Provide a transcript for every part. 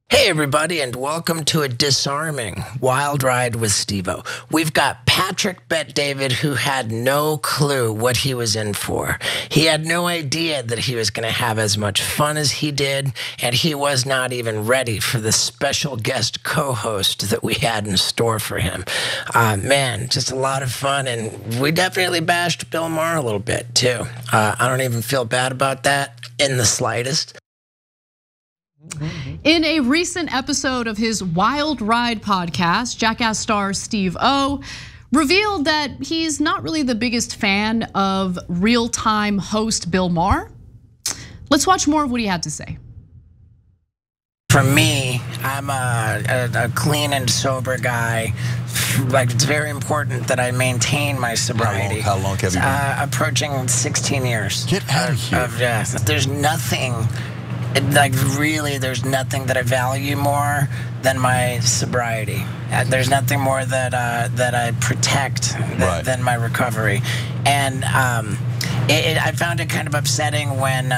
Hey everybody, and welcome to a disarming wild ride with Steve-O. We've got Patrick Bet-David, who had no clue what he was in for. He had no idea that he was going to have as much fun as he did, and he was not even ready for the special guest co-host that we had in store for him. Man, just a lot of fun, and we definitely bashed Bill Maher a little bit too. I don't even feel bad about that in the slightest. In a recent episode of his Wild Ride podcast, Jackass star Steve-O revealed that he's not really the biggest fan of real-time host Bill Maher. Let's watch more of what he had to say. For me, I'm a clean and sober guy. Like, it's very important that I maintain my sobriety. How long have you been? Approaching 16 years. Get out of here. There's nothing, like really, there's nothing that I value more than my sobriety. There's nothing more that I protect than my recovery. And I found it kind of upsetting when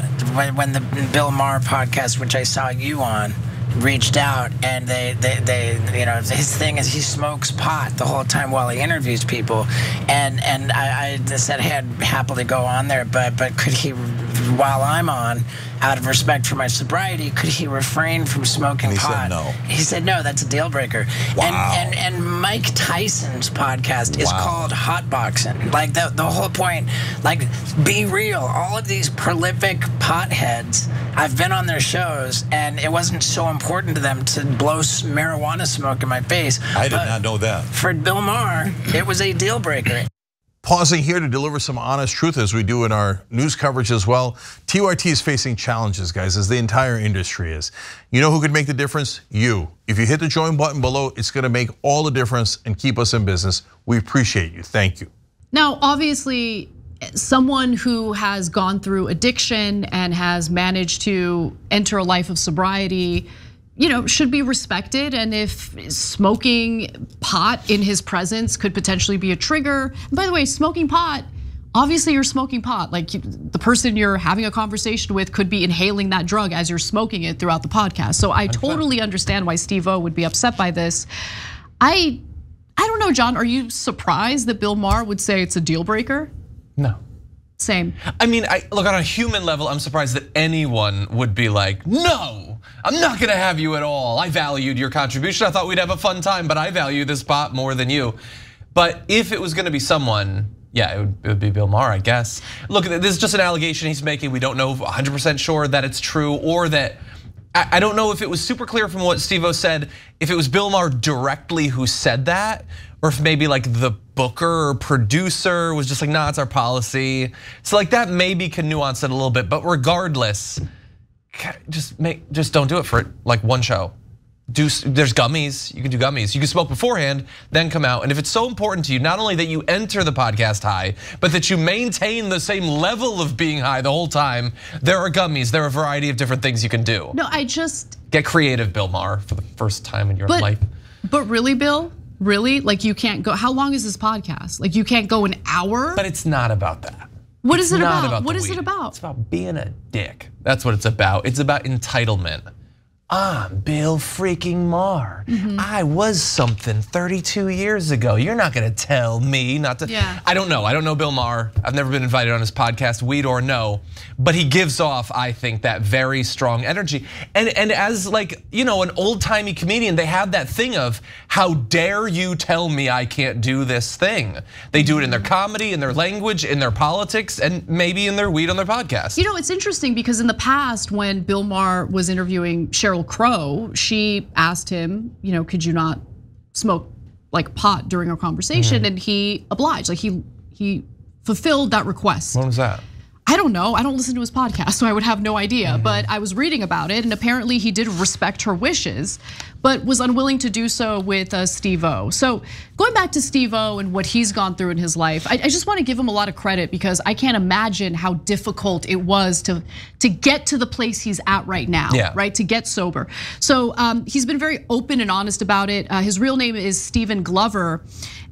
the Bill Maher podcast, which I saw you on, reached out, and they you know, his thing is he smokes pot the whole time while he interviews people, and I said, hey, I'd happily go on there, but could he, while I'm on, out of respect for my sobriety, could he refrain from smoking pot? Said no. He said no. That's a deal breaker. Wow. And Mike Tyson's podcast is called Hotboxing. Like the whole point, like, be real. All of these prolific potheads, I've been on their shows, and it wasn't so important to them to blow marijuana smoke in my face. I did not know that. For Bill Maher, it was a deal breaker. Pausing here to deliver some honest truth, as we do in our news coverage as well. TYT is facing challenges, guys, as the entire industry is. You know who could make the difference? You. If you hit the join button below, it's gonna make all the difference and keep us in business. We appreciate you, thank you. Now, obviously, someone who has gone through addiction and has managed to enter a life of sobriety, you know, should be respected. And if smoking pot in his presence could potentially be a trigger. And by the way, smoking pot, obviously you're smoking pot. Like, the person you're having a conversation with could be inhaling that drug as you're smoking it throughout the podcast. So I totally understand why Steve-O would be upset by this. I don't know, John, are you surprised that Bill Maher would say it's a deal breaker? No. Same. I mean, look, on a human level, I'm surprised that anyone would be like, no, I'm not gonna have you at all. I valued your contribution. I thought we'd have a fun time, but I value this pot more than you. But if it was gonna be someone, yeah, it would be Bill Maher, I guess. Look, this is just an allegation he's making. We don't know 100% sure that it's true, or that, I don't know if it was super clear from what Steve-O said, if it was Bill Maher directly who said that, or if maybe like the booker or producer was just like, nah, it's our policy. So like that maybe can nuance it a little bit, but regardless, just don't do it for like one show. There's gummies, you can do gummies. You can smoke beforehand, then come out. And if it's so important to you, not only that you enter the podcast high, but that you maintain the same level of being high the whole time, there are gummies, there are a variety of different things you can do. No, Get creative, Bill Maher, for the first time in your life. But really, Bill? Really? Like, you can't go, how long is this podcast? Like, you can't go an hour? But it's not about that. What is it about? What is it about? It's about being a dick. That's what it's about. It's about entitlement. I'm Bill freaking Maher. I was something 32 years ago. You're not gonna tell me not to. Yeah. I don't know Bill Maher. I've never been invited on his podcast, weed or no. But he gives off, I think, that very strong energy. And as like, you know, an old timey comedian, they have that thing of, how dare you tell me I can't do this thing? They do it in their comedy, in their language, in their politics, and maybe in their weed on their podcast. You know, it's interesting because in the past, when Bill Maher was interviewing Sheryl Crow, she asked him, you know, could you not smoke like pot during our conversation? And he obliged, like he fulfilled that request. When was that? I don't know, I don't listen to his podcast, so I would have no idea. But I was reading about it, and apparently he did respect her wishes, but was unwilling to do so with Steve-O. So going back to Steve-O and what he's gone through in his life, I just want to give him a lot of credit, because I can't imagine how difficult it was to get to the place he's at right now, right? To get sober. So he's been very open and honest about it. His real name is Stephen Glover.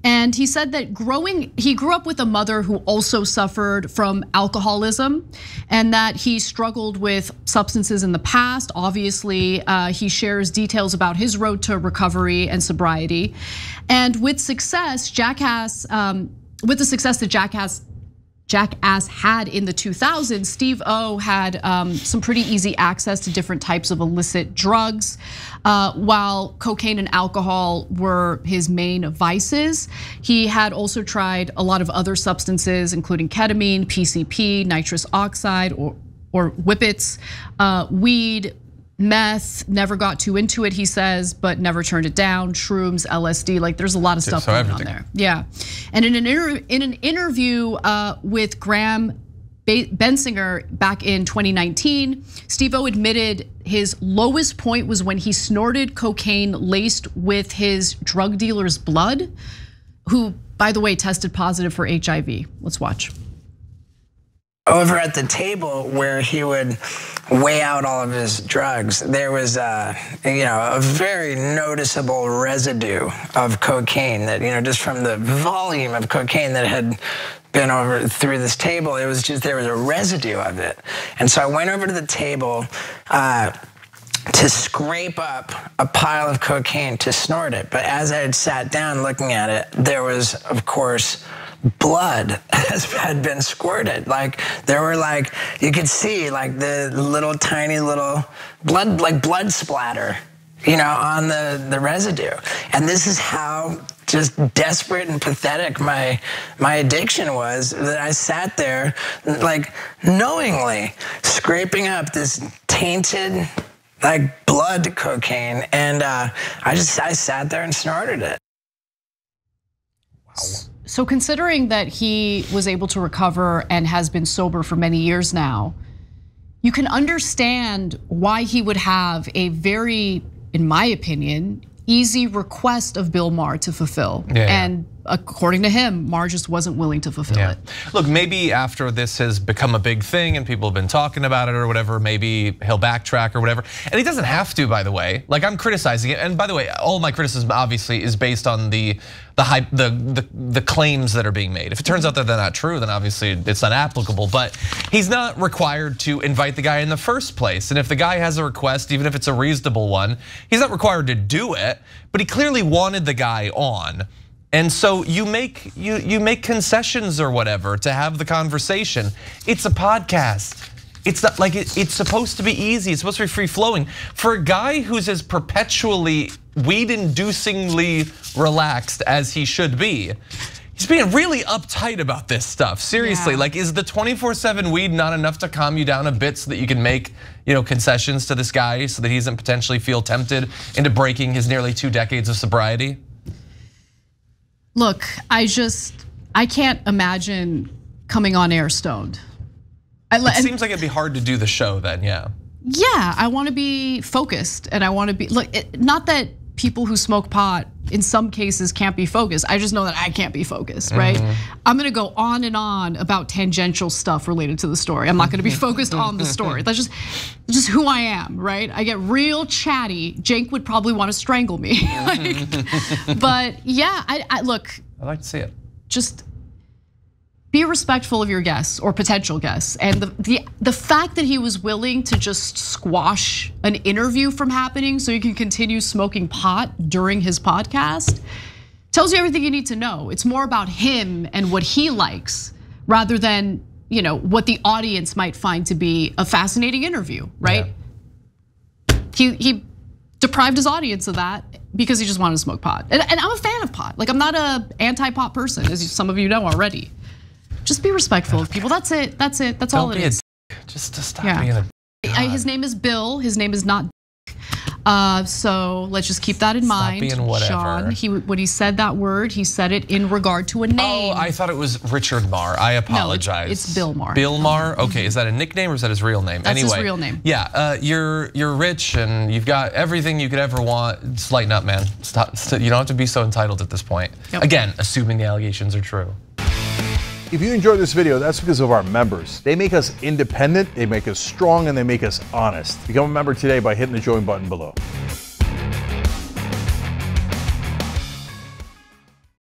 And he said that he grew up with a mother who also suffered from alcoholism and that he struggled with substances in the past. Obviously, he shares details about his road to recovery and sobriety. And with success, with the success that Jackass had in the 2000s, Steve O had some pretty easy access to different types of illicit drugs, while cocaine and alcohol were his main vices. He had also tried a lot of other substances, including ketamine, PCP, nitrous oxide, or whippets, weed, meth, never got too into it, he says, but never turned it down. Shrooms, LSD, like there's a lot of stuff going on there. Yeah, and in an interview with Graham Bensinger back in 2019, Steve-O admitted his lowest point was when he snorted cocaine laced with his drug dealer's blood, who, by the way, tested positive for HIV. Let's watch. Over at the table where he would weigh out all of his drugs, there was a very noticeable residue of cocaine that, just from the volume of cocaine that had been over through this table, it was just, there was a residue of it. And so I went over to the table to scrape up a pile of cocaine to snort it. But as I had sat down looking at it, there was, of course, blood had been squirted. Like there were you could see the little tiny little blood splatter, on the residue. And this is how just desperate and pathetic my addiction was, that I sat there knowingly scraping up this tainted blood cocaine, and I sat there and snorted it. Wow. So considering that he was able to recover and has been sober for many years now, you can understand why he would have a very, in my opinion, easy request of Bill Maher to fulfill. And according to him, Maher just wasn't willing to fulfill it. Look, maybe after this has become a big thing and people have been talking about it or whatever, maybe he'll backtrack or whatever. And he doesn't have to, by the way. I'm criticizing it. And by the way, all my criticism obviously is based on the claims that are being made. If it turns out that they're not true, then obviously it's not applicable. But he's not required to invite the guy in the first place. And if the guy has a request, even if it's a reasonable one, he's not required to do it. But he clearly wanted the guy on. And so you make concessions or whatever to have the conversation. It's a podcast. It's not it's supposed to be easy. It's supposed to be free flowing. For a guy who's as perpetually weed-inducingly relaxed as he should be, he's being really uptight about this stuff. Seriously, is the 24/7 weed not enough to calm you down a bit so that you can make concessions to this guy so that he doesn't potentially feel tempted into breaking his nearly 2 decades of sobriety? Look, I can't imagine coming on air stoned. It seems like it'd be hard to do the show then, yeah. Yeah, I want to be focused, and I want to be not that people who smoke pot in some cases can't be focused. I just know that I can't be focused, right? I'm gonna go on and on about tangential stuff related to the story. I'm not gonna be focused on the story. That's just who I am, right? I get real chatty. Cenk would probably want to strangle me. But yeah, I look. I'd like to see it. Just be respectful of your guests or potential guests. And the fact that he was willing to just squash an interview from happening so he can continue smoking pot during his podcast tells you everything you need to know. It's more about him and what he likes rather than what the audience might find to be a fascinating interview, right? Yeah. He deprived his audience of that because he just wanted to smoke pot. And I'm a fan of pot. I'm not an anti-pot person, as some of you know already. Just be respectful of people. That's it. That's it. That's all it is. Just to stop being a. His name is Bill. His name is not. So let's just keep that in mind. Being whatever. Sean, when he said that word, he said it in regard to a name. Oh, I thought it was Richard Maher. I apologize. No, it's Bill Maher. Bill Maher. Okay, is that a nickname or is that his real name? That's his real name. Yeah, you're rich and you've got everything you could ever want. Just lighten up, man. Stop. You don't have to be so entitled at this point. Yep. Again, assuming the allegations are true. If you enjoyed this video, that's because of our members. They make us independent, they make us strong, and they make us honest. Become a member today by hitting the join button below.